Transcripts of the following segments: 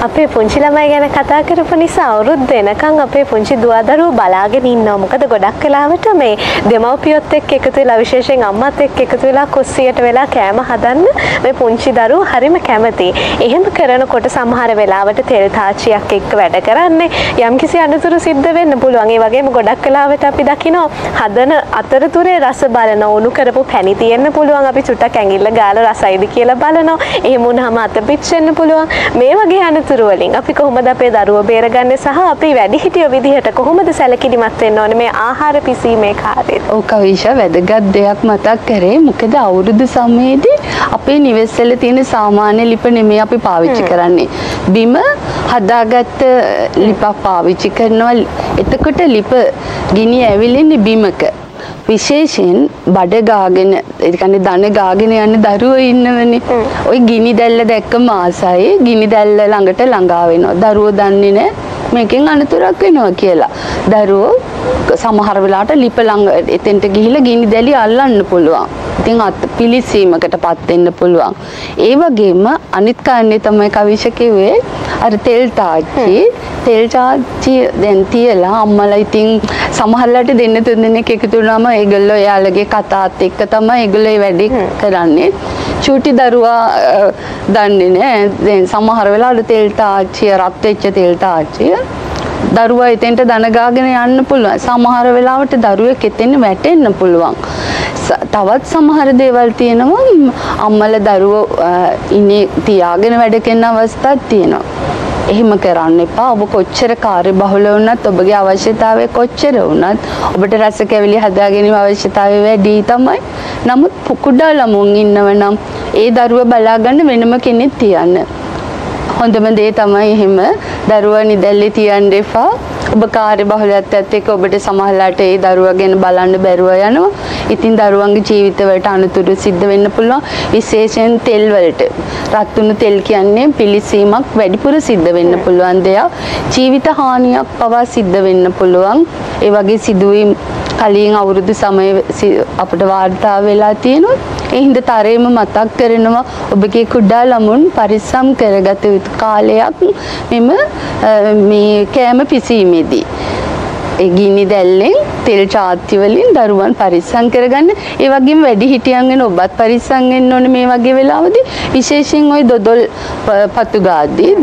අපේ පුංචි ළමයි ගැන කතා කරපු නිසා අවුරුද්ද එනකන් අපේ පුංචි දුවදරුවෝ බලාගෙන ඉන්නවා. මොකද ගොඩක් වෙලාවට මේ දෙමව්පියොත් එක්ක එකතු වෙලා විශේෂයෙන් අම්මත් එක්ක එකතු වෙලා කුස්සියට වෙලා කෑම හදන්න මේ පුංචි දරුවෝ හරිම කැමතියි. එහෙම කරනකොට සමහර වෙලාවට තෙල් තාච්චියක් එක්ක වැඩ කරන්නේ යම්කිසි අනතුරු සිද්ධ වෙන්න පුළුවන්. ඒ වගේම ගොඩක් වෙලාවට අපි දකිනවා හදන අතරතුරේ රස බලන උණු කරපු පැණි තියෙන්න පුළුවන්. අපි චුට්ටක් ඇඟිල්ල ගාලා රසයිද කියලා බලනවා. එහෙම වුණාම අත පිච්චෙන්න පුළුවන්. මේ වගේ අනතුරු වලින් අපි කොහොමද අපේ දරුවෝ බේරගන්නේ සහ අපි වැඩිහිටියෝ විදිහට කොහොමද සැලකිලිමත් වෙන්න ඕනේ මේ ආහාර පිසීමේ කාර්යය? ඔව් කවිෂා වැදගත් දෙයක් මතක් කරේ. මොකද අවුරුදු සමයේදී අපේ නිවෙස්වල තියෙන සාමාන්‍ය ලිප නෙමෙයි අපි පාවිච්චි කරන්නේ. බිම හදාගත්ත ලිපක් පාවිච්චි කරනවා. එතකොට ලිප ගිනි ඇවිලෙන්නේ බිමක. විශේෂයෙන් බඩ ගාගෙන ඒ කියන්නේ දන ගාගෙන යන දරුවෝ ඉන්නවනේ. ওই ගිනි දැල්ල දැක්කම ආසයි ගිනි දැල්ල ළඟට ළඟා වෙනවා. දරුවෝ දන්නේ නැහැ මේකෙන් අනතුරක් වෙනවා කියලා. දරුවෝ සමහර වෙලාවට ලිප ළඟ එතෙන්ට ගිහිල්ලා ගිනි දැලි අල්ලන්න පුළුවන්. ඉතින් පිලිසීමකටපත් වෙන්න පුළුවන්. ඒ වගේම අනිත් කාරණේ තමයි කවිෂ කිව්වේ අර තෙල් තාච්චි දැන් තියලා අම්මලා ඉතින් සමහරලාට දෙන්න තුන් දෙනෙක් එකතු වුණාම ඒගොල්ලෝ එයාලගේ කතාත් එක්ක තමයි ඒගොල්ලෝ ඒ වැඩේ කරන්නේ. චූටි දරුවා දන්නේ නැහැ. දැන් සමහර වෙලාවට තෙල් තාච්චිය රත් වෙච්ච තෙල් තාච්චිය දරුවා එතෙන්ට දන ගාගෙන යන්න පුළුවන්. සමහර වෙලාවට දරුවෙක් එතෙන් වැටෙන්න පුළුවන්. තවත් සමහර දේවල් තියෙනවා අම්මලා දරුවෝ ඉන්නේ තියාගෙන වැඩ කරන අවස්ථාවක් තියෙනවා. එහෙම කරන්න එපා. ඔබ කොච්චර කාර්යබහුල වුණත් ඔබගේ අවශ්‍යතාවය කොච්චර වුණත් ඔබට රස කැවිලි හදා ගැනීම අවශ්‍යතාවය වැඩි තමයි. නමුත් කුඩා ළමුන් ඉන්නවනම් ඒ දරුවා බලා ගන්න වෙනම කෙනෙක් තියන්න. හොඳම දේ තමයි එහෙම දරුවා නිදැල්ලේ තියන්න එපා. ඔබ කාර්යබහුලත්වයට එක්ක ඔබට සමහරලාට ඒ දරුවා ගැන බලන්න බැරුව යනවා. ඉතින් දරුවන්ගේ ජීවිතවලට අනතුරු සිද්ධ වෙන්න පුළුවන්. විශේෂයෙන් තෙල් වලට. රත් වුණු තෙල් කියන්නේ පිලිසීමක් වැඩිපුර සිද්ධ වෙන්න පුළුවන් දෙයක්. ජීවිත හානියක් පවා සිද්ධ වෙන්න පුළුවන්. ඒ වගේ සිදුවීම් කලින් අවුරුදු සමය අපිට වාර්තා වෙලා තියෙනවා. ඒ හින්දා තරේම මතක් කරනවා ඔබගේ කුඩා ළමුන් පරිස්සම් කරගත යුතු කාලයක් මෙම මේ කෑම පිසීමේදී. ඒ ගිනි දැල්ලෙන් තෙල් චාත්‍ය වලින් දරුවන් පරිස්සම් කරගන්න. ඒ වගේම වැඩිහිටියන් වෙන ඔබත් පරිස්සම් වෙන්න ඕනේ මේ වගේ වෙලාවදී. විශේෂයෙන් ওই දොදොල් පතු ගාද්දී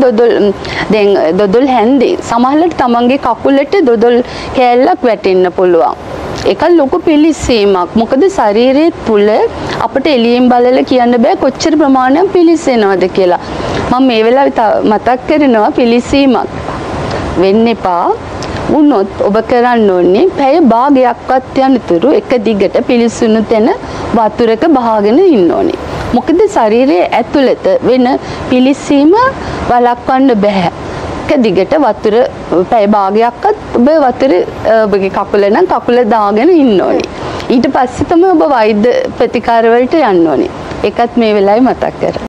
දොදොල් හැන්දේ සමහරවිට තමන්ගේ කකුලට දොදොල් කෑල්ලක් වැටෙන්න පුළුවන්. ඒක ලොකු පිලිසීමක්. මොකද ශරීරයේ තුල අපිට එළියෙන් බලලා කියන්න බෑ කොච්චර ප්‍රමාණයක් පිලිසෙනවද කියලා. මම මේ වෙලාවේ මතක් කරනවා පිලිසීමක් වෙන්න එපා. වුණොත් ඔබ කරන්න ඕනේ පැය භාගයක්වත් යනතුරු එක දිගට පිලිසුණු තැන වතුරක බහාගෙන ඉන්න ඕනේ. මොකද ශරීරයේ ඇතුළත වෙන පිලිසීම වළක්වන්න බෑ. එක දිගට වතුර පැය භාගයක්වත් ඔබ වතුර ඔබගේ කකුල නම් කකුල දාගෙන ඉන්න ඕනේ. ඊට පස්සේ තමයි ඔබ වෛද්‍ය ප්‍රතිකාර වලට යන්න ඕනේ. ඒකත් මේ වෙලාවේ මතක් කරගන්න.